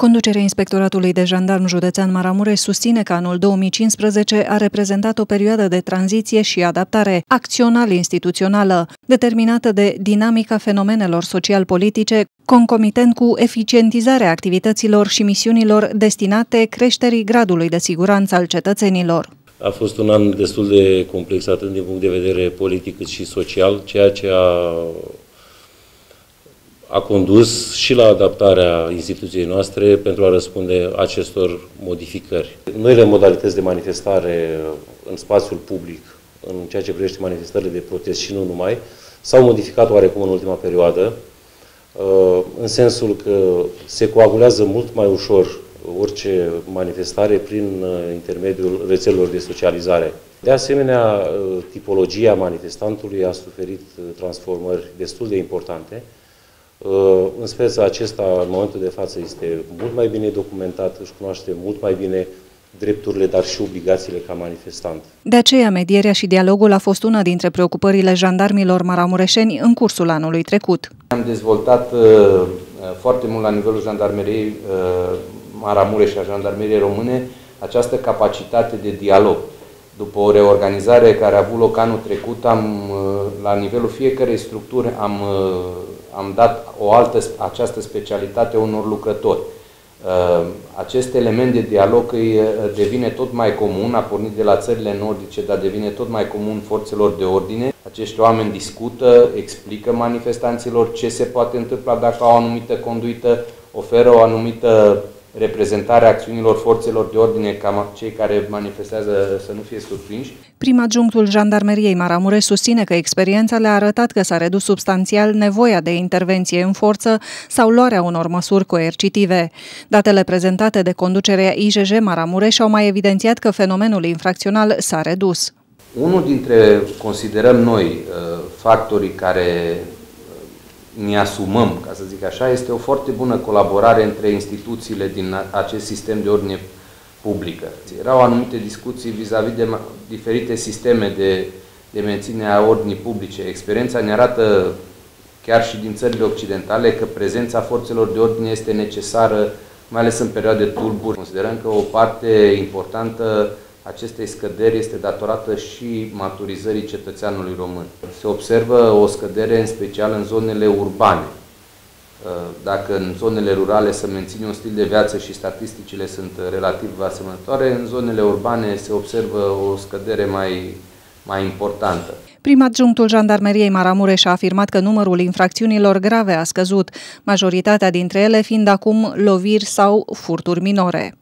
Conducerea Inspectoratului de Jandarm Județean Maramureș susține că anul 2015 a reprezentat o perioadă de tranziție și adaptare acțional-instituțională, determinată de dinamica fenomenelor social-politice, concomitent cu eficientizarea activităților și misiunilor destinate creșterii gradului de siguranță al cetățenilor. A fost un an destul de complex, atât din punct de vedere politic cât și social, ceea ce a condus și la adaptarea instituției noastre pentru a răspunde acestor modificări. Noile modalități de manifestare în spațiul public, în ceea ce privește manifestările de protest și nu numai, s-au modificat oarecum în ultima perioadă, în sensul că se coagulează mult mai ușor orice manifestare prin intermediul rețelelor de socializare. De asemenea, tipologia manifestantului a suferit transformări destul de importante. În speța acesta, în momentul de față, este mult mai bine documentat, își cunoaște mult mai bine drepturile, dar și obligațiile ca manifestant. De aceea, medierea și dialogul a fost una dintre preocupările jandarmilor maramureșeni în cursul anului trecut. Am dezvoltat foarte mult la nivelul jandarmeriei Maramureș și a jandarmeriei române această capacitate de dialog. După o reorganizare care a avut loc anul trecut, la nivelul fiecărei structuri am dat această specialitate unor lucrători. Acest element de dialog devine tot mai comun, a pornit de la țările nordice, dar devine tot mai comun forțelor de ordine. Acești oameni discută, explică manifestanților ce se poate întâmpla dacă au o anumită conduită, oferă o anumită reprezentarea acțiunilor forțelor de ordine ca cei care manifestează să nu fie surprinși. Prim-adjunctul Jandarmeriei Maramureș susține că experiența le-a arătat că s-a redus substanțial nevoia de intervenție în forță sau luarea unor măsuri coercitive. Datele prezentate de conducerea IJJ Maramureș au mai evidențiat că fenomenul infracțional s-a redus. Unul dintre, considerăm noi, factorii care ne asumăm, ca să zic așa, este o foarte bună colaborare între instituțiile din acest sistem de ordine publică. Erau anumite discuții vis-a-vis de diferite sisteme de menținere a ordinii publice. Experiența ne arată, chiar și din țările occidentale, că prezența forțelor de ordine este necesară, mai ales în perioade tulburi. Considerăm că o parte importantă acestei scăderi este datorată și maturizării cetățeanului român. Se observă o scădere în special în zonele urbane. Dacă în zonele rurale se menține un stil de viață și statisticile sunt relativ asemănătoare, în zonele urbane se observă o scădere mai importantă. Prim-adjunctul Jandarmeriei Maramureș a afirmat că numărul infracțiunilor grave a scăzut, majoritatea dintre ele fiind acum loviri sau furturi minore.